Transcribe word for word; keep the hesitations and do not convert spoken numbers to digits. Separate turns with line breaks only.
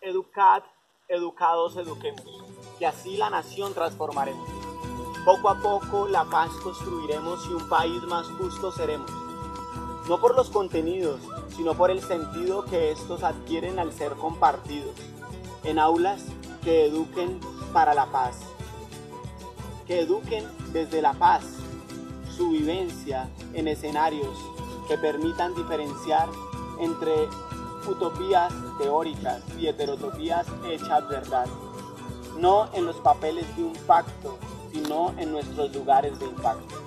educad, educados, eduquemos, que así la nación transformaremos. Poco a poco la paz construiremos y un país más justo seremos. No por los contenidos, sino por el sentido que estos adquieren al ser compartidos, en aulas que eduquen para la paz, que eduquen desde la paz, su vivencia en escenarios que permitan diferenciar entre utopías teóricas y heterotopías hechas verdad, no en los papeles de un pacto, sino en nuestros lugares de impacto.